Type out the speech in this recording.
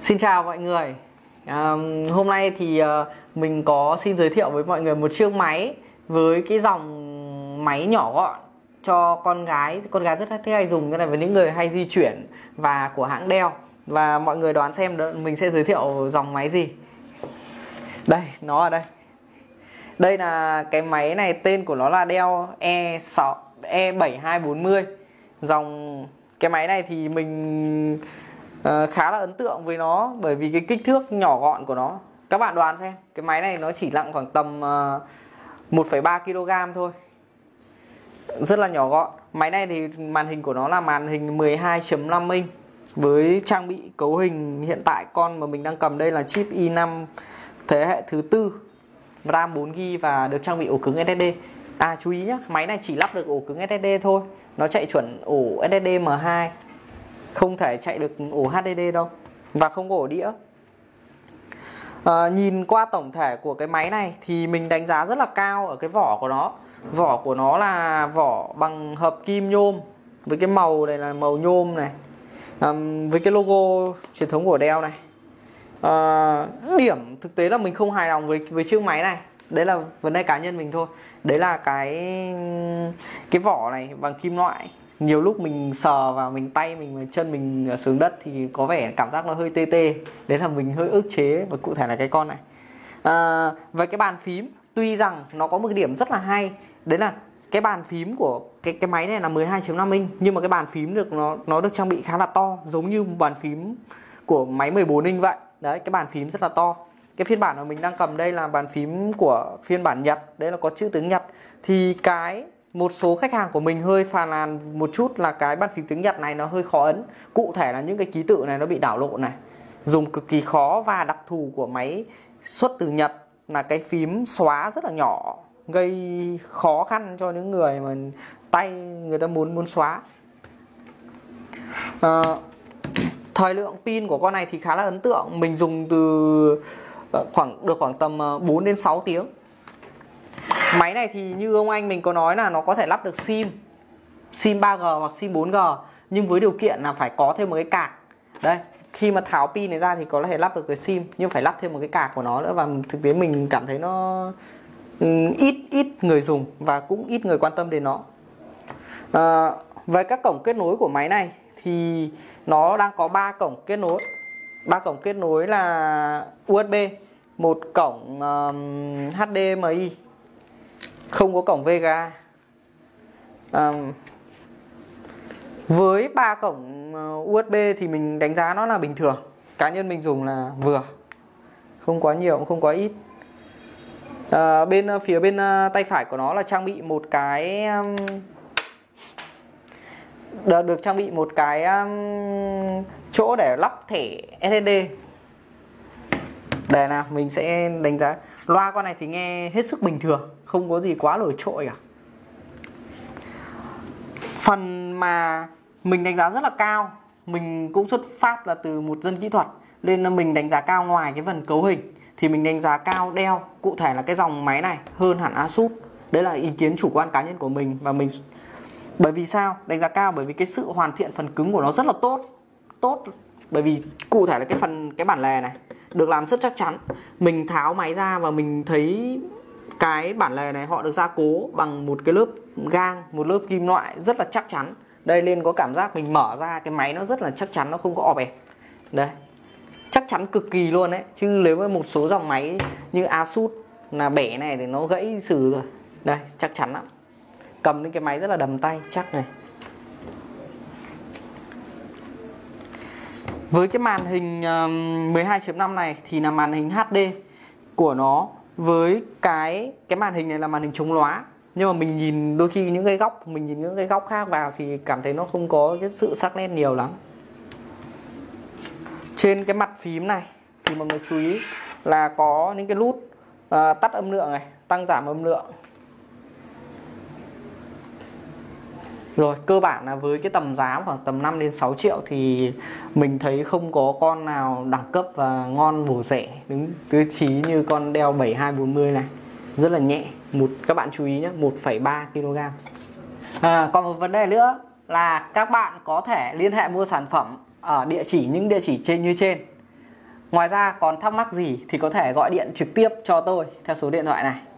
Xin chào mọi người. Hôm nay thì mình xin giới thiệu với mọi người một chiếc máy với cái dòng máy nhỏ gọn cho con gái. Con gái rất thích hay dùng cái này với những người hay di chuyển và của hãng Dell. Và mọi người đoán xem mình sẽ giới thiệu dòng máy gì. Đây, nó ở đây. Đây là cái máy này, tên của nó là Dell E7240. Cái máy này thì mình khá là ấn tượng với nó bởi vì cái kích thước nhỏ gọn của nó. Các bạn đoán xem, cái máy này nó chỉ nặng khoảng tầm 1,3 kg thôi. Rất là nhỏ gọn. Máy này thì màn hình của nó là màn hình 12.5 inch với trang bị cấu hình hiện tại con mà mình đang cầm đây là chip i5 thế hệ thứ 4, RAM 4GB và được trang bị ổ cứng SSD. Chú ý nhé, máy này chỉ lắp được ổ cứng SSD thôi. Nó chạy chuẩn ổ SSD M2, không thể chạy được ổ HDD đâu, và không có ổ đĩa. Nhìn qua tổng thể của cái máy này thì mình đánh giá rất là cao ở cái vỏ của nó. Vỏ của nó là vỏ bằng hợp kim nhôm, với cái màu này là màu nhôm này, với cái logo truyền thống của Dell này. Điểm thực tế là mình không hài lòng với chiếc máy này. Đấy là vấn đề cá nhân mình thôi. Đấy là cái vỏ này bằng kim loại. Nhiều lúc mình sờ vào tay mình, chân mình xuống đất thì có vẻ cảm giác nó hơi tê tê. Đấy là mình hơi ức chế, và cụ thể là cái con này. Với cái bàn phím, tuy rằng nó có một cái điểm rất là hay. Đấy là cái bàn phím của cái máy này là 12.5 inch, nhưng mà cái bàn phím nó được trang bị khá là to, giống như bàn phím của máy 14 inch vậy. Đấy, cái bàn phím rất là to. Cái phiên bản mà mình đang cầm đây là bàn phím của phiên bản Nhật, đấy là có chữ tiếng Nhật. Thì một số khách hàng của mình hơi phàn nàn một chút là cái bàn phím tiếng Nhật này nó hơi khó ấn. Cụ thể là những cái ký tự này nó bị đảo lộn này, dùng cực kỳ khó. Và đặc thù của máy xuất từ Nhật là cái phím xóa rất là nhỏ, gây khó khăn cho những người mà tay người ta muốn xóa. Thời lượng pin của con này thì khá là ấn tượng. Mình dùng được khoảng tầm 4 đến 6 tiếng. Máy này thì như ông anh mình có nói là nó có thể lắp được sim 3G hoặc sim 4G, nhưng với điều kiện là phải có thêm một cái card. Đây, khi mà tháo pin này ra thì có thể lắp được cái sim, nhưng phải lắp thêm một cái card của nó nữa. Và thực tế mình cảm thấy nó ít người dùng và cũng ít người quan tâm đến nó. Về các cổng kết nối của máy này thì nó đang có 3 cổng kết nối. 3 cổng kết nối là USB, một cổng HDMI, không có cổng VGA. Với 3 cổng USB thì mình đánh giá nó là bình thường. Cá nhân mình dùng là vừa, không quá nhiều cũng không quá ít. Phía bên tay phải của nó là trang bị một cái được trang bị một cái chỗ để lắp thẻ SSD. Đây nào, mình sẽ đánh giá. Loa con này thì nghe hết sức bình thường, không có gì quá nổi trội cả. Phần mà mình đánh giá rất là cao, mình cũng xuất phát là từ một dân kỹ thuật, nên là mình đánh giá cao ngoài cái phần cấu hình thì mình đánh giá cao Dell, cụ thể là cái dòng máy này hơn hẳn Asus. Đấy là ý kiến chủ quan cá nhân của mình. Và bởi vì sao đánh giá cao? Bởi vì cái sự hoàn thiện phần cứng của nó rất là tốt. Bởi vì cụ thể là cái bản lề này được làm rất chắc chắn. Mình tháo máy ra và mình thấy cái bản lề này họ được gia cố bằng một cái lớp gang, một lớp kim loại rất là chắc chắn. Đây, nên có cảm giác mình mở ra cái máy nó rất là chắc chắn, nó không có ọp ẹp. Đây, chắc chắn cực kỳ luôn đấy. Chứ nếu với một số dòng máy như Asus là bẻ này thì nó gãy xử rồi. Đây, chắc chắn lắm. Cầm lên cái máy rất là đầm tay, chắc này. Với cái màn hình 12.5 này thì là màn hình HD của nó. Với cái màn hình này là màn hình chống lóa. Nhưng mà mình nhìn đôi khi những cái góc khác vào thì cảm thấy nó không có cái sự sắc nét nhiều lắm. Trên cái mặt phím này thì mọi người chú ý là có những cái nút tắt âm lượng này, tăng giảm âm lượng. Rồi, cơ bản là với cái tầm giá khoảng tầm 5 đến 6 triệu thì mình thấy không có con nào đẳng cấp và ngon bổ rẻ đứng tứ chí như con Dell 7240 này. Rất là nhẹ. Các bạn chú ý nhé, 1,3 kg. Còn một vấn đề nữa là các bạn có thể liên hệ mua sản phẩm ở những địa chỉ trên như trên. Ngoài ra còn thắc mắc gì thì có thể gọi điện trực tiếp cho tôi theo số điện thoại này.